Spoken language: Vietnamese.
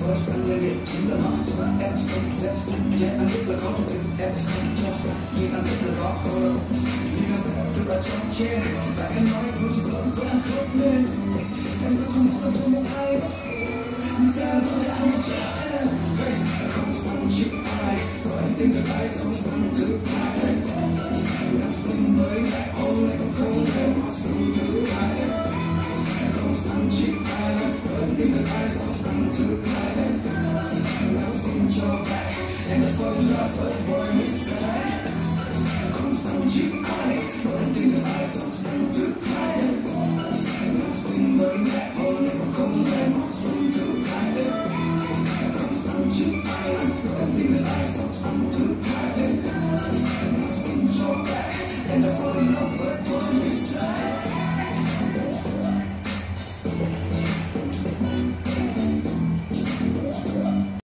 có anh là nghiện chính là họ và em không dễ yeah, anh biết là có một tình em không cho nhưng anh biết là có cô đâu nhưng anh biết tôi là trong che tại em nói vui chỉ vẫn vẫn khóc lên em cũng không muốn tôi một ai ra vẫn là anh trả em không chịu ai có anh tin được ai giống không cứ